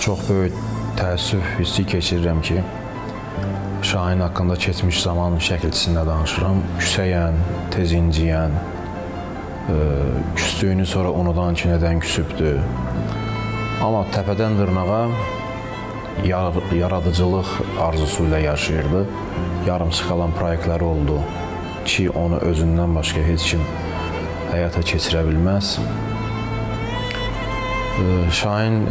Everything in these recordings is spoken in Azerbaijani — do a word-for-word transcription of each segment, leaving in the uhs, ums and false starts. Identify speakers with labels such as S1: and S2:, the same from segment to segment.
S1: Çox böyük təəssüf hissi keçirirəm ki, Şahin haqqında keçmiş zaman şəkilçisində danışıram. Küsəyən, tez inciyən, küstüyünü sonra unudan ki, nədən küsübdür. Amma təpədən dırnağa yaradıcılıq arzusu ilə yaşayırdı. Yarımçıq qalan proyektləri oldu ki, onu özündən başqa heç kim həyata keçirə bilməz. Şahin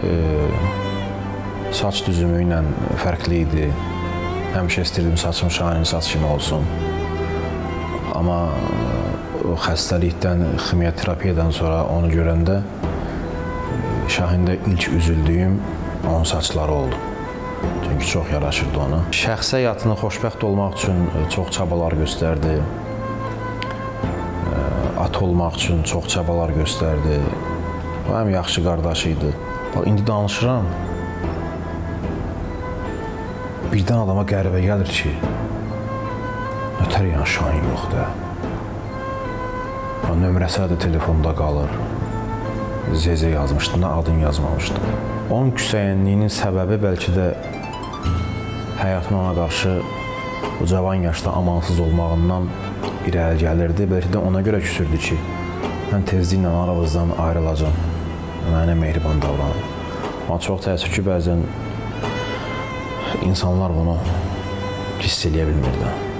S1: saç düzümü ilə fərqli idi. Həmişə istirdim saçım Şahinin saç kimi olsun. Amma xəstəlikdən, ximioterapiyadan sonra onu görəndə Şahində ilk üzüldüyüm onun saçları oldu. Çünki çox yaraşırdı ona. Şəxsi həyatını xoşbəxt olmaq üçün çox çabalar göstərdi. Ata olmaq üçün çox çabalar göstərdi. O həm yaxşı qardaşı idi. İndi danışıram. Birdən adama qəribə gəlir ki, nətər yəni Şahin yoxdur. Nömrəsi də telefonda qalır. Zezə yazmışdı, nə adını yazmamışdı. Onun küsəyənliyinin səbəbi bəlkə də həyatın ona qarşı o cavan yaşda amansız olmağından irəli gəlirdi. Bəlkə də ona görə küsürdü ki, mən tezliklə aramızdan ayrılacam, mənə mehriban davranır. Amma çox təəssüf ki, bəzən insanlar bunu hiss eləyə bilmirdi.